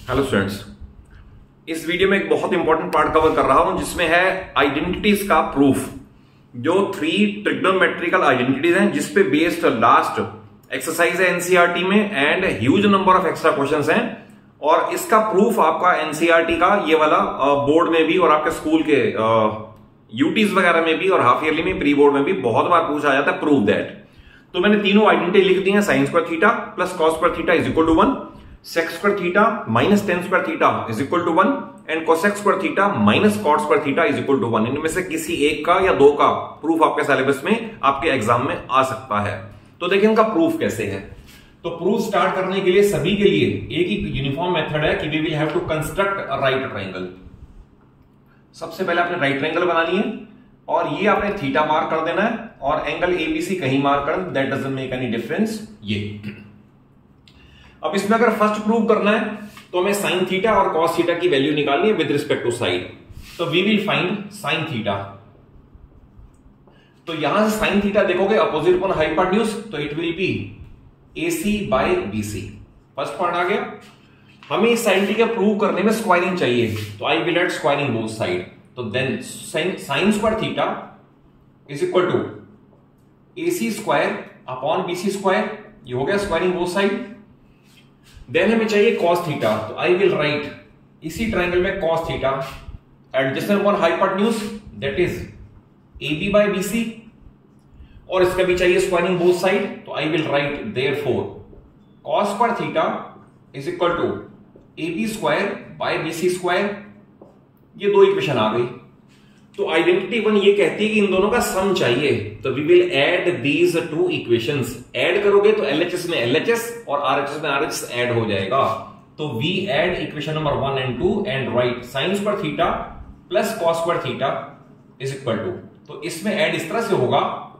Hello students, इस video में एक बहुत इंपॉर्टेंट पार्ट कवर कर रहा हूं जिसमें है आइडेंटिटीज का प्रूफ। जो 3 ट्रिग्नोमेट्रिकल आइडेंटिटीज हैं जिस पे बेस्ड लास्ट एक्सरसाइज है एनसीईआरटी में and huge number of extra questions हैं। और इसका प्रूफ आपका एनसीईआरटी का ये वाला बोर्ड में भी और आपके स्कूल के यूटीज वगैरह में भी और हाफ ईयरली में प्री बोर्ड में भी बहुत बार पूछा जाता है प्रूव दैट। तो मैंने तीनों आइडेंटिटी लिख दी है, sine square theta plus cos square theta is equal to 1, sec square theta minus tan square theta is equal to 1 and cosec square theta minus cot square theta is equal to 1। इनमें से किसी एक का या दो का proof आपके syllabus में आपके एग्जाम में आ सकता है। तो देखिए इनका प्रूफ कैसे है। तो प्रूफ स्टार्ट करने के लिए सभी के लिए एक ही यूनिफॉर्म मेथड है कि we will have to construct a right triangle. सबसे पहले आपने राइट ट्रायंगल बनानी है और ये आपने थीटा मार्क कर देना है और एंगल एबीसी कहीं मार्क कर, that doesn't make any difference. ये अब इसमें अगर फर्स्ट प्रूव करना है तो हमें साइन थीटा और कॉस थीटा की वैल्यू निकालनी है विद रिस्पेक्ट टू साइड। तो we will find sine theta. तो यहां से साइन थीटा देखोगे अपोजिट अपॉन हाइपोटेन्यूज, तो it will be AC by BC। First part आ गया। हमें इस साइन थीटा प्रूव करने में स्क्वायरिंग चाहिए, तो I will add squaring both side. तो then sine square theta is equal to AC square upon BC square. ये हो गया स्क्वायरिंग बोथ साइड। देन हमें चाहिए cos थीटा, तो आई विल राइट इसी ट्रायंगल में cos theta adjacent upon hypotenuse that is AB by BC और इसका भी चाहिए स्क्वायरिंग बोथ साइड। तो I will write therefore cos square theta is equal to AB square by BC square. ये दो equation आ गई। तो आइडेंटिटी 1 ये कहती है कि इन दोनों का सम चाहिए, तो we will add these two equations. Add करोगे तो LHS में LHS और RHS में RHS ऐड हो जाएगा। तो we add equation number 1 and 2 and write sine square theta plus cos square theta is equal to. तो इसमें ऐड इस तरह से होगा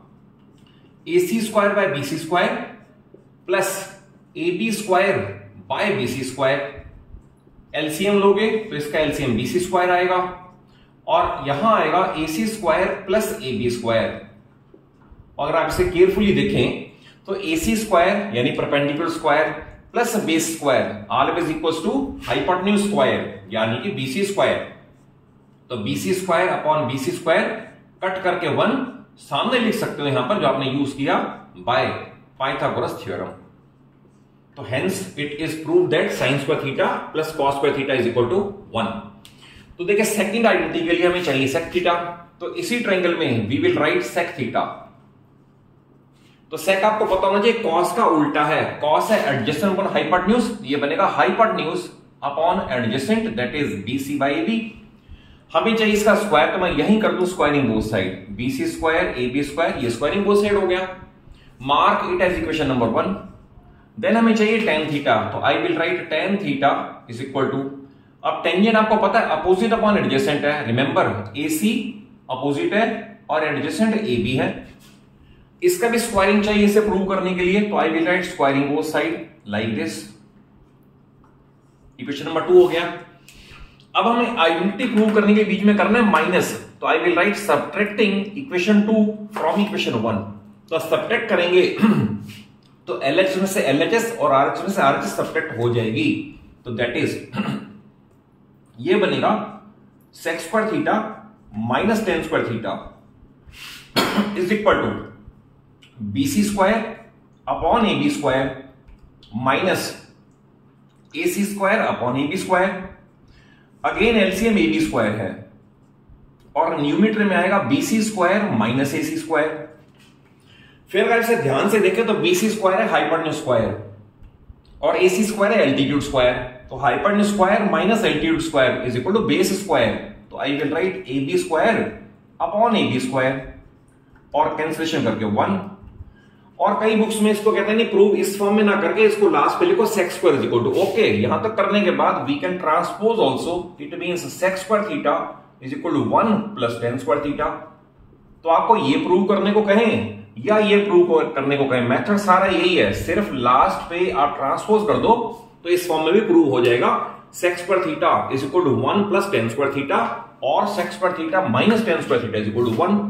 AC square by BC square plus AB square by BC square. LCM लोगे तो इसका एलसीएम BC स्क्वायर आएगा और यहां आएगा AC square plus AB square. अगर आप इसे केयरफुली देखें तो AC स्क्वायर यानी perpendicular square plus base square always equals to hypotenuse square यानी कि BC स्क्वायर। तो BC square upon BC square cut करके 1 सामने लिख सकते हो यहां पर, जो आपने यूज किया बाय पाइथागोरस थ्योरम। तो hence it is prove that sine square theta plus cos square theta is equal to 1। तो देखिए सेकंड आइडेंटिटी के लिए हमें चाहिए सेक थीटा। तो इसी ट्रायंगल में we will write sec theta. तो सेक आपको पता होना चाहिए कॉस का उल्टा है। कॉस है एडजेसेंट अपॉन हाइपोटेन्यूज, ये बनेगा hypotenuse upon adjacent that is BC by AB। हमें चाहिए इसका स्क्वायर, तो मैं यहीं कर दूं squaring both side. BC square AB square, ये स्क्वायरिंग बोथ साइड हो गया। Mark it as equation number 1। Then हमें चाहिए tan थीटा, तो I will write tan theta is equal to, अब टेंजेंट आपको पता है अपोजिट अपॉन एडजेसेंट है। रिमेंबर AC अपोजिट है और एडजेसेंट AB है। इसका भी स्क्वायरिंग चाहिए इसे प्रूव करने के लिए, तो I will write squaring both side like this. Equation number 2 हो गया। अब हमें आइडेंटिटी प्रूव करने के बीच में करना है माइनस, तो I will write subtracting equation 2 from equation 1। तो सबट्रैक्ट करेंगे तो LHS में से LHS और RHS में से RHS सबट्रैक्ट हो जाएगी। तो दैट इज ये बनेगा sec square theta minus tan square theta is equal to BC square upon AB square minus AC square upon AB square. Again LCM AB square है और न्यूमरेटर में आएगा BC square minus AC square. फिर अगर इसे ध्यान से देखें तो BC स्क्वायर है हाइपोटेन्यूज स्क्वायर और AC स्क्वायर है एल्टीट्यूड स्क्वायर। तो hypotenuse square minus altitude square is equal to base square. तो I will write AB square upon AB square और कैंसिलेशन करके 1। और कई बुक्स में इसको कहते हैं नहीं प्रूव इस फॉर्म में ना करके इसको लास्ट पे लिखो sec square is equal to. Okay, यहां तक करने के बाद we can transpose also, it means sec square theta is equal to 1 plus tan square theta. तो आपको ये प्रूव करने को कहें या ये प्रूव करने को कहें, मेथड सारा यही है, सिर्फ लास्ट पे आप ट्रांसपोज कर दो तो इस फॉर्म में भी प्रूव हो जाएगा। Sec square theta is equal to 1 plus tan square theta और sec square theta minus tan square theta is equal to 1।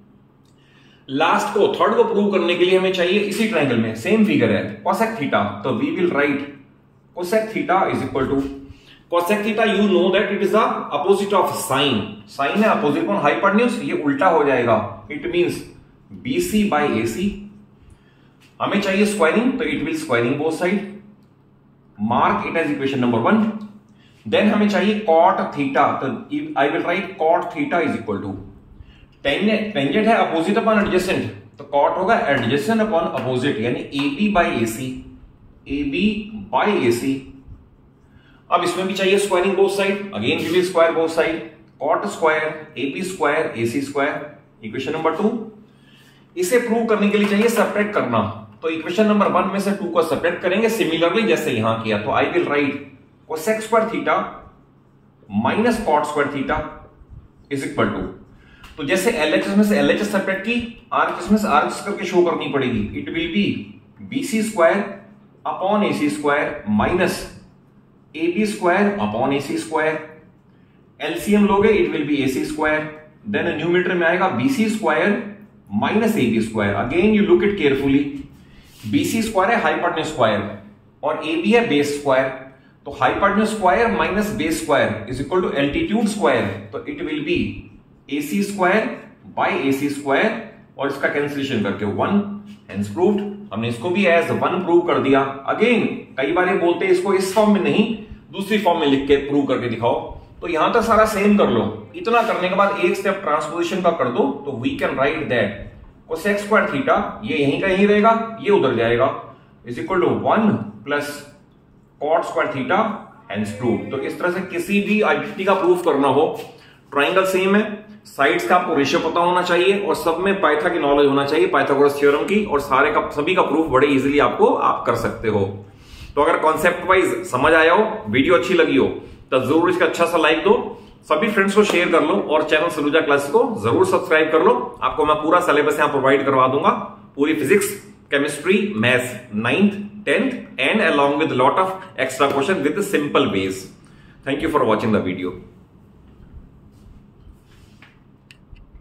Last को थर्ड को प्रूव करने के लिए हमें चाहिए इसी ट्रायंगल में सेम फिगर है कोसेक थीटा। तो we will write cosec theta is equal to, cosec theta you know that it is the opposite of sine, sine है अपोजिट अपॉन हाइपोटेन्यूज, ये उल्टा हो जाएगा, it means BC by AC। हमें चाहिए squaring, तो it will squaring both side, mark it as equation number 1। Then हमें चाहिए कॉट थीटा, तो I will write cot theta is equal to tangent है अपोजिट अपॉन एडजेसेंट, तो cot होगा adjacent upon opposite, यानी AB by AC, AB by AC। अब इसमें भी चाहिए squaring both side, again we will square both side, cot square AB square AC square, equation number 2। इसे prove करने के लिए चाहिए सेपरेट करना, तो इक्वेशन नंबर 1 में से 2 को सेपरेट करेंगे सिमिलरली जैसे यहां किया, तो I will write cosec square theta minus cot square theta is equal to, तो जैसे LHS में से LHS सेपरेट की, RHS में से RHS करके शो करनी पड़ेगी, it will be BC square upon AC square minus AB square upon AC square, LCM लोगे it will be AC square, then numerator में आएगा BC square minus AB square, again you look it carefully, BC square है hypotenuse square और AB है base square, तो hypotenuse square minus base square is equal to altitude square, तो it will be AC square by AC square, और इसका cancellation करके 1, hence proved. हमने इसको भी एज 1 प्रूव कर दिया। अगेन कई बार ये बोलते हैं इसको इस फॉर्म में नहीं, दूसरी फॉर्म में लिख के प्रूव करके दिखाओ, तो यहां तक सारा सेम कर लो। इतना करने के बाद एक स्टेप ट्रांसपोजिशन का कर दो, तो we can write that cosec square theta, ये यहीं का यहीं रहेगा, ये उधर जाएगा, is equal to 1 plus cot square theta, hence prove. तो इस तरह से किसी भी आइडेंटिटी का प्रूफ करना हो, ट्राइंगल सेम है, साइड्स का आपको रेशियो पता होना चाहिए और सब में पाइथा की नॉलेज होना चाहिए, पाइथागोरस थ्योरम की, और सभी का प्रूफ बड़े इजीली आप कर सकते हो। तो अगर कॉन्सेप्ट वाइज समझ आया हो, वीडियो अच्छी लगी हो, तो जरूर इसका अच्छा सा लाइक दो, सभी फ्रेंड्स को शेयर कर लो, और चैनल सलूजा क्लासेस को जरूर सब्सक्राइब कर लो। आपको मैं पूरा सिलेबस यहां प्रोवाइड करवा दूंगा, पूरी physics, chemistry, maths 9th 10th and along with lot of extra question with simple ways. Thank you for watching the video.